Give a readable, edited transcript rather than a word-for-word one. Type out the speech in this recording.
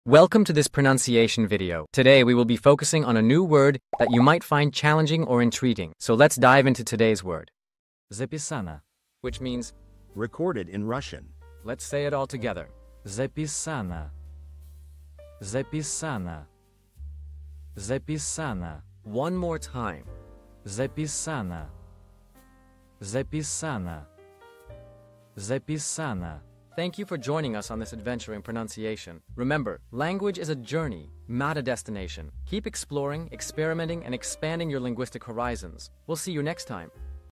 Welcome to this pronunciation video. Today we will be focusing on a new word that you might find challenging or intriguing. So let's dive into today's word. Записана. Which means, recorded in Russian. let's say it all together. Записана. Записана. Записана. One more time. Записана. Записана. Записана. Thank you for joining us on this adventure in pronunciation. Remember, language is a journey, not a destination. Keep exploring, experimenting, and expanding your linguistic horizons. We'll see you next time.